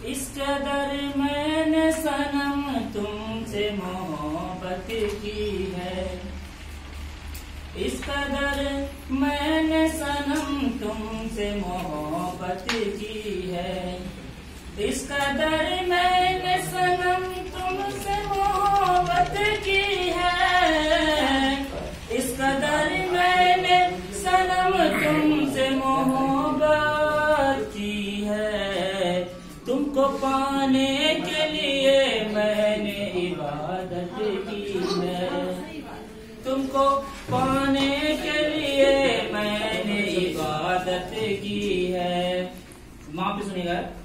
इस कदर मैंने सनम तुमसे मोहब्बत की है, इस कदर मैंने सनम तुमसे मोहब्बत की है, इस कदर मैंने सनम तुमसे मोहब्बत की है, इस कदर मैंने सनम तुमसे मोहब्बत की है। तुमको पाने के लिए मैंने इबादत की है, तुमको पाने के लिए मैंने इबादत की है। माँ पे सुनिएगा।